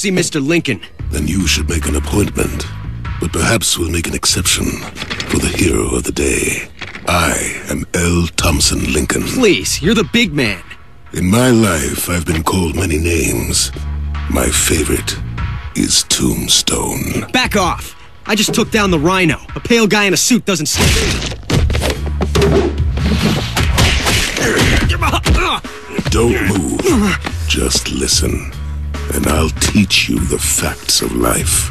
see Mr. Lincoln. Then you should make an appointment. But perhaps we'll make an exception for the hero of the day. I am Thompson Lincoln. Please, you're the big man. In my life, I've been called many names. My favorite is Tombstone. Back off! I just took down the Rhino. A pale guy in a suit doesn't stand. Don't move. Just listen. And I'll teach you the facts of life.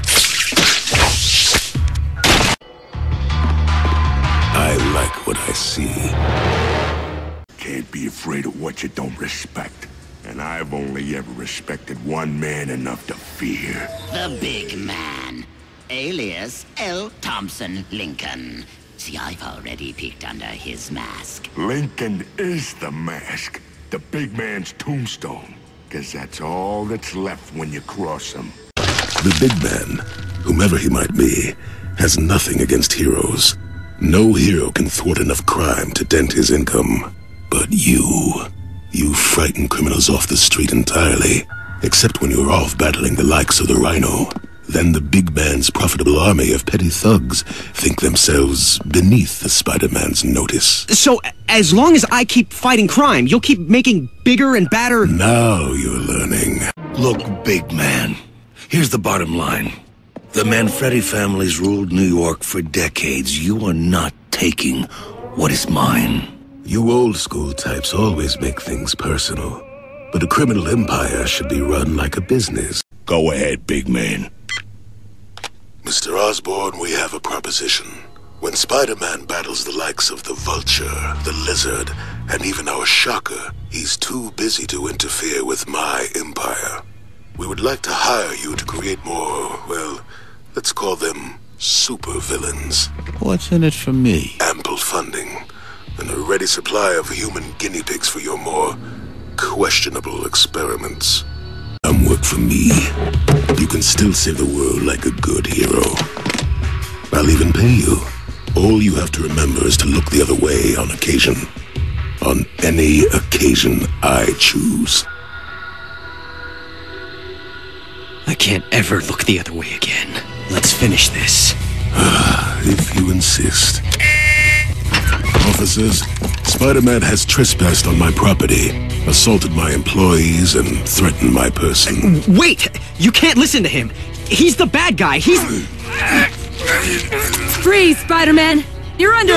I like what I see. Can't be afraid of what you don't respect. And I've only ever respected one man enough to fear. The big man. Alias Thompson Lincoln. See, I've already peeked under his mask. Lincoln is the mask. The big man's tombstone. 'Cause that's all that's left when you cross him. The big man, whomever he might be, has nothing against heroes. No hero can thwart enough crime to dent his income. But you frighten criminals off the street entirely, except when you're off battling the likes of the Rhino. Then the big man's profitable army of petty thugs think themselves beneath the Spider-Man's notice. So, as long as I keep fighting crime, you'll keep making bigger and badder... Now you're learning. Look, big man, here's the bottom line. The Manfredi families ruled New York for decades. You are not taking what is mine. You old-school types always make things personal. But a criminal empire should be run like a business. Go ahead, big man. Mr. Osborn, we have a proposition. When Spider-Man battles the likes of the Vulture, the Lizard, and even our Shocker, he's too busy to interfere with my empire. We would like to hire you to create more, well, let's call them supervillains. What's in it for me? Ample funding, and a ready supply of human guinea pigs for your more questionable experiments. Come work for me. You can still save the world like a good hero. I'll even pay you. All you have to remember is to look the other way on occasion. On any occasion I choose. I can't ever look the other way again. Let's finish this. If you insist. Officers, Spider-Man has trespassed on my property, assaulted my employees, and threatened my person. Wait! You can't listen to him! He's the bad guy! He's... Freeze, Spider-Man! You're under...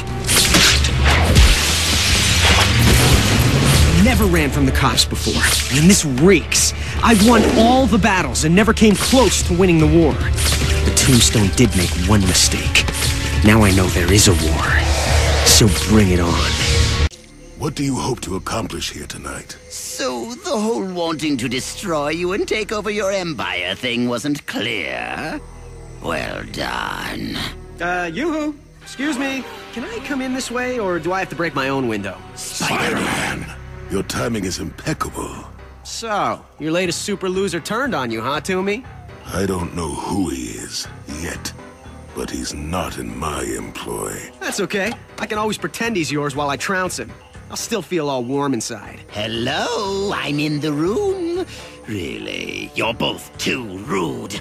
Never ran from the cops before, and this reeks. I've won all the battles and never came close to winning the war. The Tombstone did make one mistake. Now I know there is a war. So bring it on. What do you hope to accomplish here tonight? So the whole wanting to destroy you and take over your empire thing wasn't clear? Well done. Yoo-hoo! Excuse me. Can I come in this way, or do I have to break my own window? Spider-Man! Your timing is impeccable. So, your latest super loser turned on you, huh, Toomey? I don't know who he is, yet. But he's not in my employ. That's okay. I can always pretend he's yours while I trounce him. I'll still feel all warm inside. Hello, I'm in the room. Really, you're both too rude.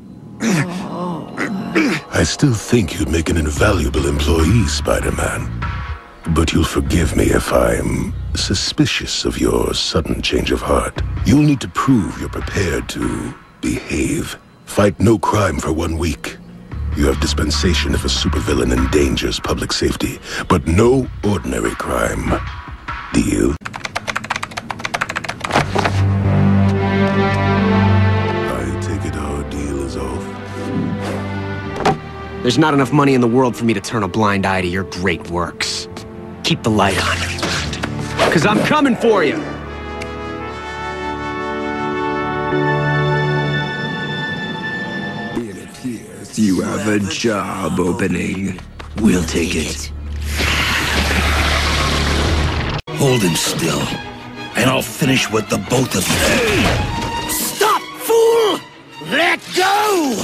I still think you'd make an invaluable employee, Spider-Man. But you'll forgive me if I'm suspicious of your sudden change of heart. You'll need to prove you're prepared to behave. Fight no crime for 1 week. You have dispensation if a supervillain endangers public safety, but no ordinary crime. Deal? I take it our deal is off. There's not enough money in the world for me to turn a blind eye to your great works. Keep the light on. 'Cause I'm coming for you! You have a job opening. We'll take it. Hold him still, and I'll finish with the both of you. Stop, fool! Let go!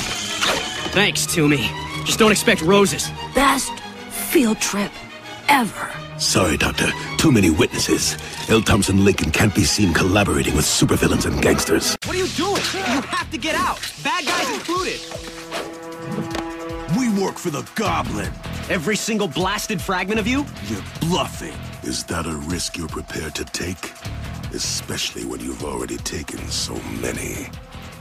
Thanks, Toomey. Just don't expect roses. Best field trip ever. Sorry, Doctor. Too many witnesses. Thompson Lincoln can't be seen collaborating with supervillains and gangsters. What are you doing? You have to get out. Bad guys included. We work for the Goblin. Every single blasted fragment of you? You're bluffing. Is that a risk you're prepared to take? Especially when you've already taken so many.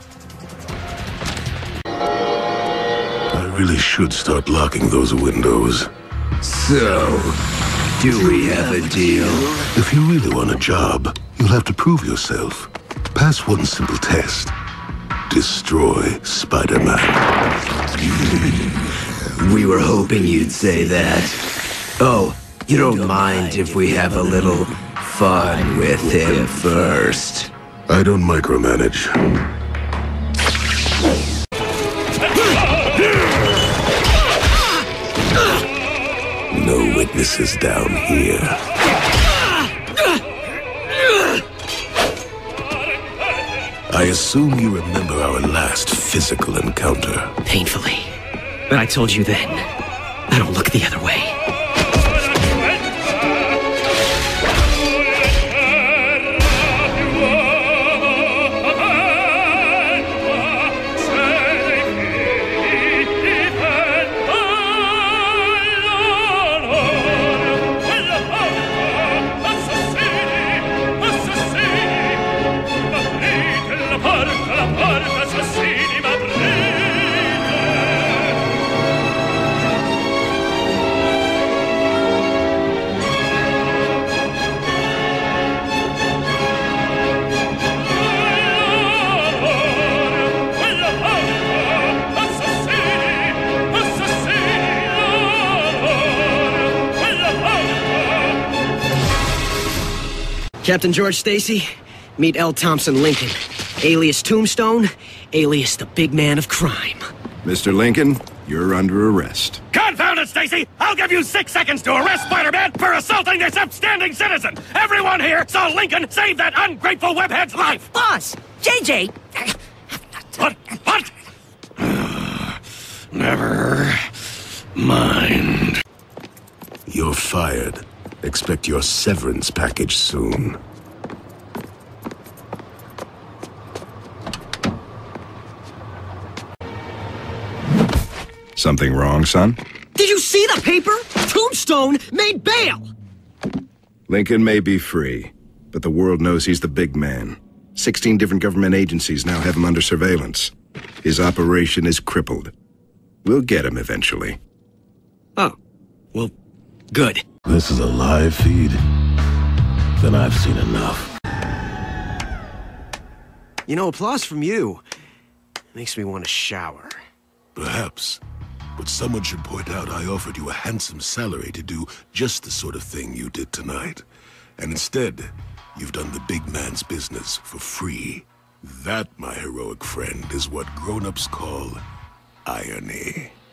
I really should start locking those windows. So, do we have a deal? If you really want a job, you'll have to prove yourself. Pass one simple test. Destroy Spider-Man. We were hoping you'd say that. Oh, you don't mind if we have a little fun with him first? I don't micromanage. No witnesses down here. I assume you remember our last physical encounter. Painfully. But I told you then, I don't look the other way. Captain George Stacy, meet Thompson Lincoln, alias Tombstone, alias the big man of crime. Mr. Lincoln, you're under arrest. Confound it, Stacy! I'll give you 6 seconds to arrest Spider-Man for assaulting this upstanding citizen! Everyone here saw Lincoln save that ungrateful webhead's life! Boss! JJ! What? Never mind. You're fired. Expect your severance package soon. Something wrong, son? Did you see the paper? Tombstone made bail! Lincoln may be free, but the world knows he's the big man. 16 different government agencies now have him under surveillance. His operation is crippled. We'll get him eventually. Oh. Well, good. This is a live feed? Then I've seen enough. You know, applause from you makes me want to shower. Perhaps. But someone should point out I offered you a handsome salary to do just the sort of thing you did tonight. And instead, you've done the big man's business for free. That, my heroic friend, is what grown-ups call irony.